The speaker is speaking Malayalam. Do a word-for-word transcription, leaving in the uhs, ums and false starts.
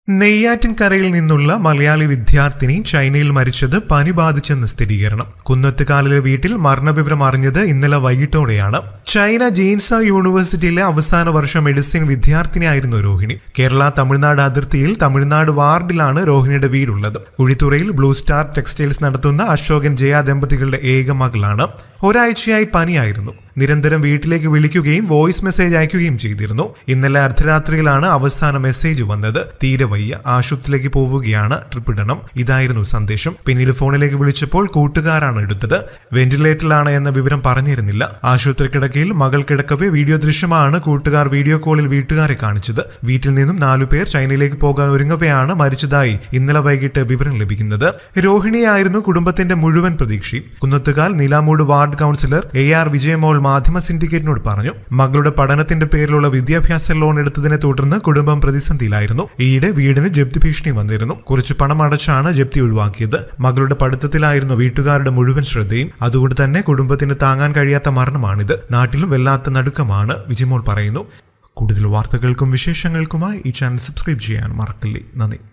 നെയ്യാറ്റിൻകരയിൽ നിന്നുള്ള മലയാളി വിദ്യാർത്ഥിനി ചൈനയിൽ മരിച്ചത് പനി ബാധിച്ചെന്ന് സ്ഥിരീകരണം. കുന്നത്തുകാലിലെ വീട്ടിൽ മരണവിവരം അറിഞ്ഞത് ഇന്നലെ വൈകിട്ടോടെയാണ്. ചൈന ജീൻസ യൂണിവേഴ്സിറ്റിയിലെ അവസാന വർഷ മെഡിസിൻ വിദ്യാർത്ഥിനിയായിരുന്നു രോഹിണി. കേരള തമിഴ്നാട് അതിർത്തിയിൽ തമിഴ്നാട് വാർഡിലാണ് രോഹിണിയുടെ വീടുള്ളത്. കുഴിത്തുറയിൽ ബ്ലൂ സ്റ്റാർ ടെക്സ്റ്റൈൽസ് നടത്തുന്ന അശോകൻ ജയ ദമ്പതികളുടെ ഏക മകളാണ്. ഒരാഴ്ചയായി പനിയായിരുന്നു. നിരന്തരം വീട്ടിലേക്ക് വിളിക്കുകയും വോയിസ് മെസ്സേജ് അയക്കുകയും ചെയ്തിരുന്നു. ഇന്നലെ അർദ്ധരാത്രിയിലാണ് അവസാന മെസ്സേജ് വന്നത്. തീരെ വയ്യ, ആശുപത്രിയിലേക്ക് പോവുകയാണ്, ട്രിപ്പ് ഇടണം, ഇതായിരുന്നു സന്ദേശം. പിന്നീട് ഫോണിലേക്ക് വിളിച്ചപ്പോൾ കൂട്ടുകാരാണ് എടുത്തത്. വെന്റിലേറ്ററിലാണ് എന്ന വിവരം പറഞ്ഞിരുന്നില്ല. ആശുപത്രി കിടക്കയിൽ മകൾ കിടക്കവേ വീഡിയോ ദൃശ്യമാണ് കൂട്ടുകാർ വീഡിയോ കോളിൽ വീട്ടുകാരെ കാണിച്ചത്. വീട്ടിൽ നിന്നും നാലുപേർ ചൈനയിലേക്ക് പോകാൻ ഒരുങ്ങവെയാണ് മരിച്ചതായി ഇന്നലെ വൈകിട്ട് വിവരം ലഭിക്കുന്നത്. രോഹിണിയായിരുന്നു കുടുംബത്തിന്റെ മുഴുവൻ പ്രതീക്ഷയും. Kunnathukal Nilamoodu ward councillor A R Vijayamol മാധ്യമ സിൻഡിക്കേറ്റിനോട് പറഞ്ഞു, മകളുടെ പഠനത്തിന്റെ പേരിലുള്ള വിദ്യാഭ്യാസ ലോൺ എടുത്തതിനെ തുടർന്ന് കുടുംബം പ്രതിസന്ധിയിലായിരുന്നു. ഈയിടെ വീടിന് ജപ്തി ഭീഷണി വന്നിരുന്നു. കുറച്ച് പണം അടച്ചാണ് ജപ്തി ഒഴിവാക്കിയത്. മകളുടെ പഠിത്തത്തിലായിരുന്നു വീട്ടുകാരുടെ മുഴുവൻ ശ്രദ്ധയും. അതുകൊണ്ട് തന്നെ കുടുംബത്തിന് താങ്ങാൻ കഴിയാത്ത മരണമാണിത്. നാട്ടിലും വല്ലാത്ത നടുക്കമാണ്, വിജയമോൾ പറയുന്നു. കൂടുതൽ വാർത്തകൾക്കും വിശേഷങ്ങൾക്കുമായി ഈ ചാനൽ സബ്സ്ക്രൈബ് ചെയ്യാൻ മറക്കല്ലേ. നന്ദി.